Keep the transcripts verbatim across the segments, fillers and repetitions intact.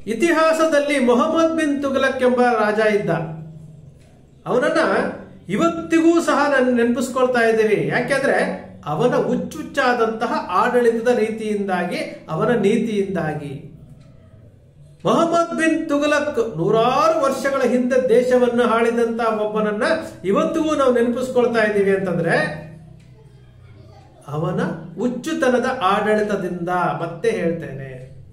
ಇತಿಹಾಸದಲ್ಲಿ ಮೊಹಮ್ಮದ್ ಬಿನ್ ತುಘಲಕ್ ಎಂಬ ರಾಜ ಇದ್ದ. ಅವನನ್ನ ಇವತ್ತಿಗೂ ಸಹ ನಾನು ನೆನಪಿಸ್ಕೊಳ್ತಾ ಇದ್ದೀವಿ. ಯಾಕೆಂದ್ರೆ ಅವನ ಹುಚ್ಚುಚ್ಚಾದಂತಹ ಆಡಳಿತದ ರೀತಿಯಿಂದಾಗಿ, ಅವನ ನೀತಿಯಿಂದಾಗಿ. ಮೊಹಮ್ಮದ್ ಬಿನ್ ತುಘಲಕ್ ನೂರಾರು ವರ್ಷಗಳ ಹಿಂದೆ ದೇಶವನ್ನು ಆಳಿದಂತಹ ಒಬ್ಬನನ್ನ ಇವತ್ತಿಗೂ ನಾವು ನೆನಪಿಸ್ಕೊಳ್ತಾ ಇದ್ದೀವಿ ಅಂತಂದ್ರೆ ಅವನ ಹುಚ್ಚುತನದ ಆಡಳಿತದಿಂದ. ಮತ್ತೆ ಹೇಳ್ತೇನೆ,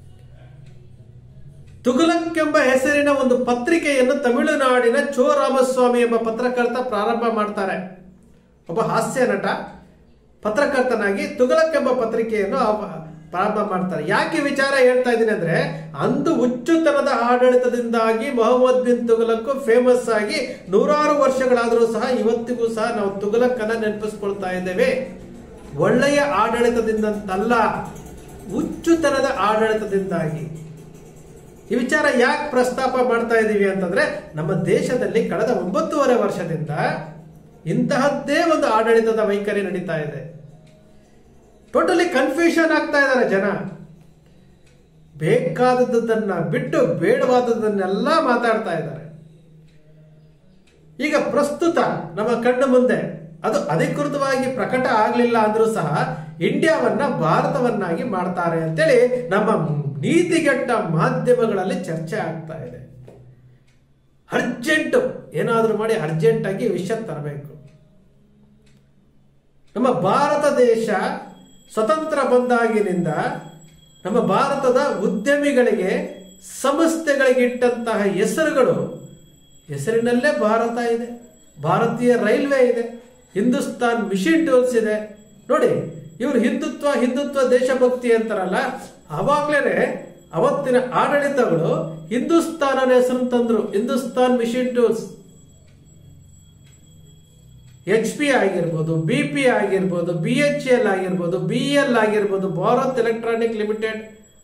ತುಘಲಕ್ ಎಂಬ ಹೆಸರಿನ ಒಂದು ಪತ್ರಿಕೆಯನ್ನು ತಮಿಳುನಾಡಿನ ಚೋ ರಾಮಸ್ವಾಮಿ ಎಂಬ ಪತ್ರಕರ್ತ ಪ್ರಾರಂಭ ಮಾಡ್ತಾರೆ. ಒಬ್ಬ ಹಾಸ್ಯ ನಟ ಪತ್ರಕರ್ತನಾಗಿ ತುಘಲಕ್ ಎಂಬ ಪತ್ರಿಕೆಯನ್ನು ಪ್ರಾರಂಭ ಮಾಡ್ತಾರೆ. ಯಾಕೆ ವಿಚಾರ ಹೇಳ್ತಾ ಇದ್ದೀನಿ ಅಂದ್ರೆ, ಅಂದು ಹುಚ್ಚುತನದ ಆಡಳಿತದಿಂದಾಗಿ ಮೊಹಮ್ಮದ್ ಬಿನ್ ತುಘಲಕ್ ಫೇಮಸ್ ಆಗಿ ನೂರಾರು ವರ್ಷಗಳಾದರೂ ಸಹ ಇವತ್ತಿಗೂ ಸಹ ನಾವು ತುಘಲಕ್ ಅನ್ನ ನೆನಪಿಸ್ಕೊಳ್ತಾ ಇದ್ದೇವೆ. ಒಳ್ಳೆಯ ಆಡಳಿತದಿಂದಂತಲ್ಲ, ಹುಚ್ಚುತನದ ಆಡಳಿತದಿಂದಾಗಿ. ಈ ವಿಚಾರ ಯಾಕೆ ಪ್ರಸ್ತಾಪ ಮಾಡ್ತಾ ಇದ್ದೀವಿ ಅಂತಂದ್ರೆ, ನಮ್ಮ ದೇಶದಲ್ಲಿ ಕಳೆದ ಒಂಬತ್ತೂವರೆ ವರ್ಷದಿಂದ ಇಂತಹದ್ದೇ ಒಂದು ಆಡಳಿತದ ವೈಖರಿ ನಡೀತಾ ಇದೆ. ಟೋಟಲಿ ಕನ್ಫ್ಯೂಷನ್ ಆಗ್ತಾ ಇದ್ದಾರೆ ಜನ. ಬೇಕಾದದ್ದನ್ನ ಬಿಟ್ಟು ಬೇಡವಾದದ್ದನ್ನೆಲ್ಲ ಮಾತಾಡ್ತಾ ಇದ್ದಾರೆ. ಈಗ ಪ್ರಸ್ತುತ ನಮ್ಮ ಕಣ್ಣು ಮುಂದೆ, ಅದು ಅಧಿಕೃತವಾಗಿ ಪ್ರಕಟ ಆಗಲಿಲ್ಲ ಅಂದ್ರೂ ಸಹ, ಇಂಡಿಯಾವನ್ನ ಭಾರತವನ್ನಾಗಿ ಮಾಡ್ತಾರೆ ಅಂತೇಳಿ ನಮ್ಮ ನೀತಿಗೆಟ್ಟ ಮಾಧ್ಯಮಗಳಲ್ಲಿ ಚರ್ಚೆ ಆಗ್ತಾ ಇದೆ. ಅರ್ಜೆಂಟ್ ಏನಾದ್ರೂ ಮಾಡಿ ಅರ್ಜೆಂಟ್ ಆಗಿ ವಿಷಯ ತರಬೇಕು. ನಮ್ಮ ಭಾರತ ದೇಶ ಸ್ವತಂತ್ರ ಬಂದಾಗಿನಿಂದ ನಮ್ಮ ಭಾರತದ ಉದ್ಯಮಿಗಳಿಗೆ, ಸಂಸ್ಥೆಗಳಿಗೆ ಇಟ್ಟಂತಹ ಹೆಸರುಗಳು, ಹೆಸರಿನಲ್ಲೇ ಭಾರತ ಇದೆ, ಭಾರತೀಯ ರೈಲ್ವೆ ಇದೆ, ಹಿಂದೂಸ್ತಾನ್ ಮಿಷಿನ್ ಟೂಲ್ಸ್ ಇದೆ. ನೋಡಿ, ಇವರು ಹಿಂದುತ್ವ ಹಿಂದುತ್ವ ದೇಶಭಕ್ತಿ ಅಂತಾರಲ್ಲ, ಅವಾಗ್ಲೇನೆ ಅವತ್ತಿನ ಆಡಳಿತಗಳು ಹಿಂದೂಸ್ತಾನ ಹೆಸರು ತಂದ್ರು. Hindustan machine tools, H P ಆಗಿರ್ಬೋದು, ಬಿ ಪಿ ಆಗಿರ್ಬೋದು, ಬಿ ಎಚ್ ಎಲ್ ಆಗಿರ್ಬೋದು, ಬಿ ಎಲ್ ಆಗಿರ್ಬೋದು, Bharat electronic limited,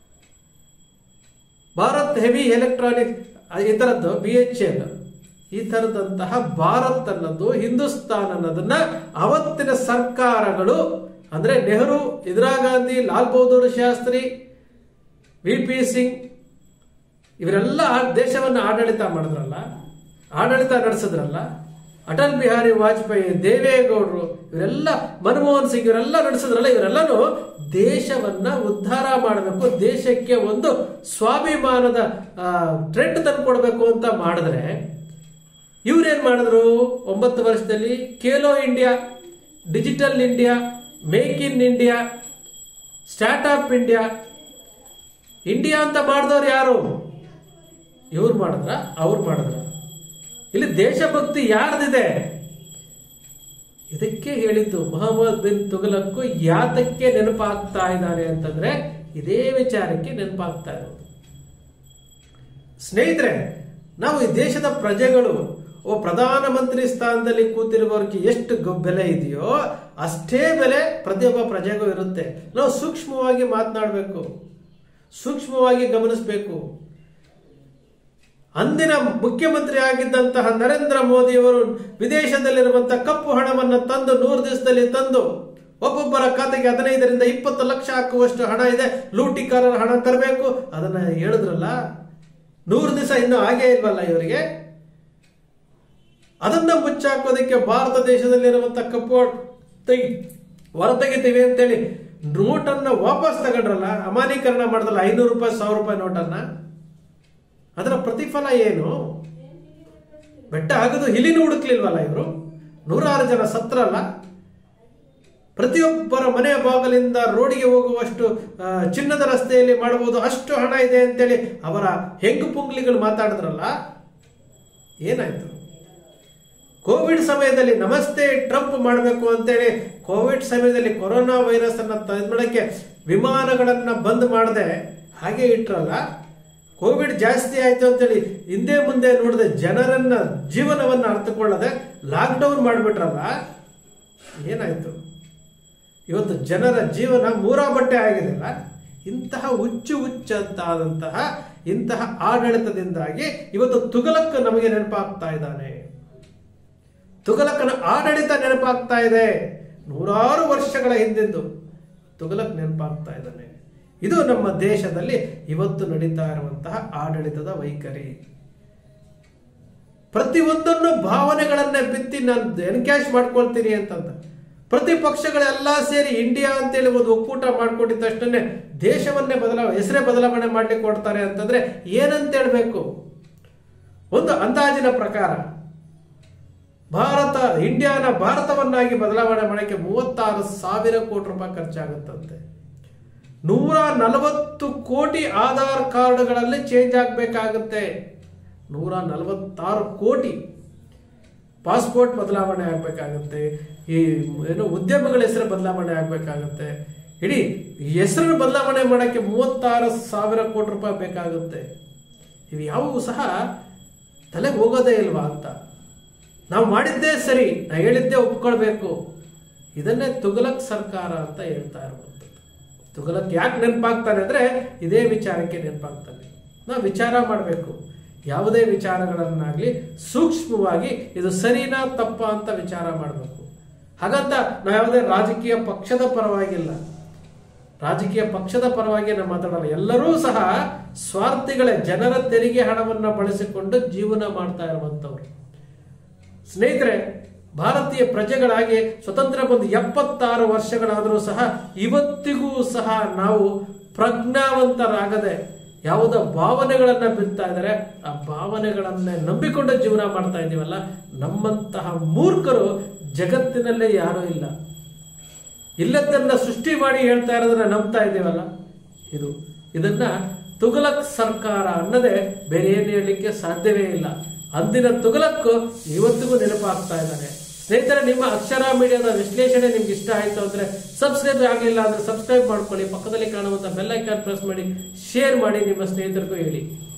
Bharat heavy electronic, ಈ ತರದ್ದು ಬಿ ಎಚ್ ಎಲ್, ಈ ತರದಂತಹ ಭಾರತ್ ಅನ್ನೋದು, ಹಿಂದೂಸ್ತಾನ್ ಅನ್ನೋದನ್ನ ಅವತ್ತಿನ ಸರ್ಕಾರಗಳು ಅಂದ್ರೆ ನೆಹರು, ಇಂದಿರಾ ಗಾಂಧಿ, ಲಾಲ್ ಬಹದ್ದೂರ್ ಶಾಸ್ತ್ರಿ, ವಿ ಪಿ ಸಿಂಗ್, ಇವರೆಲ್ಲ ದೇಶವನ್ನು ಆಡಳಿತ ಮಾಡಿದ್ರಲ್ಲ, ಆಡಳಿತ ನಡೆಸಿದ್ರಲ್ಲ. ಅಟಲ್ ಬಿಹಾರಿ ವಾಜಪೇಯಿ, ದೇವೇಗೌಡರು, ಇವರೆಲ್ಲ, ಮನಮೋಹನ್ ಸಿಂಗ್, ಇವರೆಲ್ಲ ನಡೆಸಿದ್ರಲ್ಲ. ಇವರೆಲ್ಲನೂ ದೇಶವನ್ನ ಉದ್ಧಾರ ಮಾಡಬೇಕು, ದೇಶಕ್ಕೆ ಒಂದು ಸ್ವಾಭಿಮಾನದ ಟ್ರೆಂಡ್ ತಂದುಕೊಡ್ಬೇಕು ಅಂತ ಮಾಡಿದ್ರೆ, ಇವ್ರೇನ್ ಮಾಡಿದ್ರು? ಒಂಬತ್ತು ವರ್ಷದಲ್ಲಿ Khelo India, digital India, make in India, startup India, India ಅಂತ ಮಾಡಿದವ್ರು ಯಾರು? ಇವ್ರು ಮಾಡಿದ್ರ, ಅವ್ರು ಮಾಡಿದ್ರ? ಇಲ್ಲಿ ದೇಶಭಕ್ತಿ ಯಾರ್ದಿದೆ? ಇದಕ್ಕೆ ಹೇಳಿದ್ದು ಮೊಹಮ್ಮದ್ ಬಿನ್ ತುಘಲಕ್ ಯಾತಕ್ಕೆ ನೆನಪಾಗ್ತಾ ಇದ್ದಾರೆ ಅಂತಂದ್ರೆ, ಇದೇ ವಿಚಾರಕ್ಕೆ ನೆನಪಾಗ್ತಾ ಇರೋದು. ಸ್ನೇಹಿತರೆ, ನಾವು ಈ ದೇಶದ ಪ್ರಜೆಗಳು, ಓ ಪ್ರಧಾನಮಂತ್ರಿ ಸ್ಥಾನದಲ್ಲಿ ಕೂತಿರುವವರಿಗೆ ಎಷ್ಟು ಬೆಲೆ ಇದೆಯೋ ಅಷ್ಟೇ ಬೆಲೆ ಪ್ರತಿಯೊಬ್ಬ ಪ್ರಜೆಗೂ ಇರುತ್ತೆ. ನಾವು ಸೂಕ್ಷ್ಮವಾಗಿ ಮಾತನಾಡಬೇಕು, ಸೂಕ್ಷ್ಮವಾಗಿ ಗಮನಿಸಬೇಕು. ಅಂದಿನ ಮುಖ್ಯಮಂತ್ರಿ ಆಗಿದ್ದಂತಹ ನರೇಂದ್ರ ಮೋದಿಯವರು ವಿದೇಶದಲ್ಲಿರುವಂತಹ ಕಪ್ಪು ಹಣವನ್ನು ತಂದು, ನೂರು ದಿವಸದಲ್ಲಿ ತಂದು, ಒಬ್ಬೊಬ್ಬರ ಖಾತೆಗೆ ಹದಿನೈದರಿಂದ ಇಪ್ಪತ್ತು ಲಕ್ಷ ಹಾಕುವಷ್ಟು ಹಣ ಇದೆ, ಲೂಟಿಕಾರರ ಹಣ ತರಬೇಕು, ಅದನ್ನ ಹೇಳಿದ್ರಲ್ಲ. ನೂರು ದಿವಸ ಇನ್ನೂ ಹಾಗೇ ಇಲ್ವಲ್ಲ ಇವರಿಗೆ. ಅದನ್ನ ಮುಚ್ಚಾಕೋದಕ್ಕೆ ಭಾರತ ದೇಶದಲ್ಲಿರುವಂತಹ ಕಪ್ಪು ತೆಗಿ ಹೊರತೆಗಿತೀವಿ ಅಂತೇಳಿ ನೋಟನ್ನ ವಾಪಸ್ ತಗೊಂಡ್ರಲ್ಲ, ಅಮಾನೀಕರಣ ಮಾಡಿದ್ರಲ್ಲ, ಐನೂರು ರೂಪಾಯಿ ಸಾವಿರ ರೂಪಾಯಿ ನೋಟನ್ನ. ಅದರ ಪ್ರತಿಫಲ ಏನು? ಬೆಟ್ಟ ಆಗದು ಹಿಲಿನೂ ಹುಡುಕ್ಲಿಲ್ವಲ್ಲ ಇವರು. ನೂರಾರು ಜನ ಸತ್ರಲ್ಲ. ಪ್ರತಿಯೊಬ್ಬರ ಮನೆಯ ಬಾಗಿಲಿಂದ ರೋಡಿಗೆ ಹೋಗುವಷ್ಟು ಚಿನ್ನದ ರಸ್ತೆಯಲ್ಲಿ ಮಾಡಬಹುದು, ಅಷ್ಟು ಹಣ ಇದೆ ಅಂತೇಳಿ ಅವರ ಹೆಂಗು ಪುಂಗ್ಲಿಗಳು ಮಾತಾಡಿದ್ರಲ್ಲ. ಏನಾಯ್ತು? ಕೋವಿಡ್ ಸಮಯದಲ್ಲಿ ನಮಸ್ತೆ ಟ್ರಂಪ್ ಮಾಡಬೇಕು ಅಂತೇಳಿ, ಕೋವಿಡ್ ಸಮಯದಲ್ಲಿ ಕೊರೋನಾ ವೈರಸ್ ಅನ್ನ ತಡೆಯೋಕೆ ವಿಮಾನಗಳನ್ನ ಬಂದ್ ಮಾಡದೆ ಹಾಗೆ ಇಟ್ರಲ್ಲ. ಕೋವಿಡ್ ಜಾಸ್ತಿ ಆಯ್ತು ಅಂತೇಳಿ ಹಿಂದೆ ಮುಂದೆ ನೋಡದೆ ಜನರನ್ನ ಜೀವನವನ್ನ ಅರ್ಥಕೊಳ್ಳದೆ ಲಾಕ್ ಡೌನ್ ಮಾಡಿಬಿಟ್ರಲ್ಲ. ಏನಾಯ್ತು? ಇವತ್ತು ಜನರ ಜೀವನ ಮೂರಾ ಬಟ್ಟೆ ಆಗಿದೆಲ್ಲ. ಇಂತಹ ಹುಚ್ಚು ಹುಚ್ಚಂತಾದಂತಹ ಇಂತಹ ಆಡಳಿತದಿಂದಾಗಿ ಇವತ್ತು ತುಘಲಕ್ ನಮಗೆ ನೆನಪಾಗ್ತಾ ಇದ್ದಾನೆ. ತುಘಲಕನ ಆಡಳಿತ ನೆನಪಾಗ್ತಾ ಇದೆ. ನೂರಾರು ವರ್ಷಗಳ ಹಿಂದಿಂದು ತುಘಲಕ್ ನೆನಪಾಗ್ತಾ ಇದ್ದಾನೆ. ಇದು ನಮ್ಮ ದೇಶದಲ್ಲಿ ಇವತ್ತು ನಡೀತಾ ಇರುವಂತಹ ಆಡಳಿತದ ವೈಖರಿ. ಪ್ರತಿಯೊಂದನ್ನು ಭಾವನೆಗಳನ್ನೇ ಬಿತ್ತಿ ನಾನು ಎನ್ಕ್ಯಾಶ್ ಮಾಡ್ಕೊಳ್ತೀನಿ ಅಂತಂದ ಪ್ರತಿಪಕ್ಷಗಳೆಲ್ಲ ಸೇರಿ ಇಂಡಿಯಾ ಅಂತೇಳಿ ಒಂದು ಒಕ್ಕೂಟ ಮಾಡ್ಕೊಂಡಿದ್ದ ತಕ್ಷಣ ದೇಶವನ್ನೇ ಬದಲಾವಣೆ ಹೆಸರೇ ಬದಲಾವಣೆ ಮಾಡ್ಲಿಕ್ಕೆ ಕೊಡ್ತಾರೆ ಅಂತಂದ್ರೆ ಏನಂತ ಹೇಳ್ಬೇಕು? ಒಂದು ಅಂದಾಜಿನ ಪ್ರಕಾರ ಭಾರತ ಇಂಡಿಯಾನ ಭಾರತವನ್ನಾಗಿ ಬದಲಾವಣೆ ಮಾಡಕ್ಕೆ ಮೂವತ್ತಾರು ಸಾವಿರ ಕೋಟಿ ರೂಪಾಯಿ ಖರ್ಚಾಗುತ್ತಂತೆ. ನೂರ ನಲವತ್ತು ಕೋಟಿ ಆಧಾರ್ ಕಾರ್ಡ್ಗಳಲ್ಲಿ ಚೇಂಜ್ ಆಗಬೇಕಾಗುತ್ತೆ. ನೂರ ನಲವತ್ತಾರು ಕೋಟಿ ಪಾಸ್ಪೋರ್ಟ್ ಬದಲಾವಣೆ ಆಗಬೇಕಾಗುತ್ತೆ. ಈ ಏನು ಉದ್ಯಮಗಳ ಹೆಸರು ಬದಲಾವಣೆ ಆಗಬೇಕಾಗುತ್ತೆ. ಇಡೀ ಹೆಸರು ಬದಲಾವಣೆ ಮಾಡೋಕ್ಕೆ ಮೂವತ್ತಾರು ಸಾವಿರ ಕೋಟಿ ರೂಪಾಯಿ ಬೇಕಾಗುತ್ತೆ. ಇವು ಯಾವುವು ಸಹ ತಲೆಗೆ ಹೋಗೋದೇ ಇಲ್ವಾ ಅಂತ. ನಾವು ಮಾಡಿದ್ದೇ ಸರಿ, ನಾ ಹೇಳಿದ್ದೇ ಒಪ್ಕೊಳ್ಬೇಕು. ಇದನ್ನೇ ತುಘಲಕ್ ಸರ್ಕಾರ ಅಂತ ಹೇಳ್ತಾ ಇರುವಂಥದ್ದು. ತುಘಲಕ್ ಯಾಕೆ ನೆನಪಾಗ್ತಾನೆ ಅಂದ್ರೆ ಇದೇ ವಿಚಾರಕ್ಕೆ ನೆನಪಾಗ್ತಾನೆ. ನಾವು ವಿಚಾರ ಮಾಡಬೇಕು. ಯಾವುದೇ ವಿಚಾರಗಳನ್ನಾಗ್ಲಿ ಸೂಕ್ಷ್ಮವಾಗಿ ಇದು ಸರಿನಾ ತಪ್ಪ ಅಂತ ವಿಚಾರ ಮಾಡಬೇಕು. ಹಾಗಂತ ನಾವು ಯಾವುದೇ ರಾಜಕೀಯ ಪಕ್ಷದ ಪರವಾಗಿಲ್ಲ, ರಾಜಕೀಯ ಪಕ್ಷದ ಪರವಾಗಿ ನಾವು ಮಾತಾಡಲ್ಲ. ಎಲ್ಲರೂ ಸಹ ಸ್ವಾರ್ಥಿಗಳೇ, ಜನರ ತೆರಿಗೆ ಹಣವನ್ನು ಬಳಸಿಕೊಂಡು ಜೀವನ ಮಾಡ್ತಾ ಇರುವಂತವ್ರು. ಸ್ನೇಹಿತರೆ, ಭಾರತೀಯ ಪ್ರಜೆಗಳಾಗಿ ಸ್ವತಂತ್ರ ಬಂದು ಎಪ್ಪತ್ತಾರು ವರ್ಷಗಳಾದರೂ ಸಹ ಇವತ್ತಿಗೂ ಸಹ ನಾವು ಪ್ರಜ್ಞಾವಂತರಾಗದೆ ಯಾವುದೋ ಭಾವನೆಗಳನ್ನ ಬಿತ್ತಾ ಇದ್ದಾರೆ. ಆ ಭಾವನೆಗಳನ್ನೇ ನಂಬಿಕೊಂಡು ಜೀವನ ಮಾಡ್ತಾ ಇದ್ದೀವಲ್ಲ, ನಮ್ಮಂತಹ ಮೂರ್ಖರು ಜಗತ್ತಿನಲ್ಲೇ ಯಾರೂ ಇಲ್ಲ. ಇಲ್ಲದನ್ನ ಸೃಷ್ಟಿ ಮಾಡಿ ಹೇಳ್ತಾ ಇರೋದನ್ನ ನಂಬ್ತಾ ಇದ್ದೀವಲ್ಲ, ಇದು ಇದನ್ನ ತುಘಲಕ್ ಸರ್ಕಾರ ಅನ್ನದೇ ಬೇರೆ ಏನು ಹೇಳಲಿಕ್ಕೆ ಸಾಧ್ಯವೇ ಇಲ್ಲ. ಅಂದಿನ ತುಘಲಕ್ ಇವತ್ತಿಗೂ ನೆನಪಾಗ್ತಾ ಇದ್ದಾನೆ. ಸ್ನೇಹಿತರೆ, ನಿಮ್ಮ ಅಕ್ಷರ ಮೀಡಿಯಾದ ವಿಶ್ಲೇಷಣೆ ನಿಮ್ಗೆ ಇಷ್ಟ ಆಯ್ತು ಅಂದ್ರೆ ಸಬ್ಸ್ಕ್ರೈಬ್ ಆಗಲಿಲ್ಲ ಅಂದ್ರೆ ಸಬ್ಸ್ಕ್ರೈಬ್ ಮಾಡ್ಕೊಳ್ಳಿ. ಪಕ್ಕದಲ್ಲಿ ಕಾಣುವಂತ ಬೆಲ್ ಐಕಾನ್ ಪ್ರೆಸ್ ಮಾಡಿ, ಶೇರ್ ಮಾಡಿ, ನಿಮ್ಮ ಸ್ನೇಹಿತರಿಗೂ ಹೇಳಿ.